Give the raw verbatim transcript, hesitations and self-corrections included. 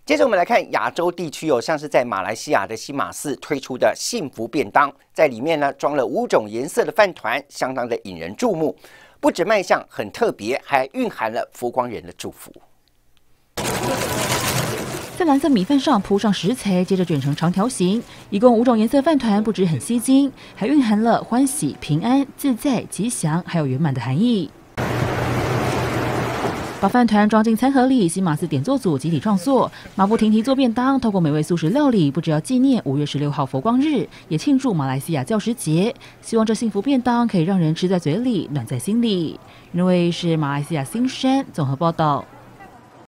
接着我们来看亚洲地区哦，像是在马来西亚的西马寺推出的幸福便当，在里面呢装了五种颜色的饭团，相当的引人注目。不止卖相很特别，还蕴含了佛光人的祝福。 在蓝色米饭上铺上食材，接着卷成长条形，一共五种颜色饭团，不止很吸睛，还蕴含了欢喜、平安、自在、吉祥，还有圆满的含义。把饭团装进餐盒里，西马寺点座组集体创作，马不停蹄做便当，透过美味素食料理，不只要纪念五月十六号佛光日，也庆祝马来西亚教师节。希望这幸福便当可以让人吃在嘴里，暖在心里。因为是马来西亚新山综合报道。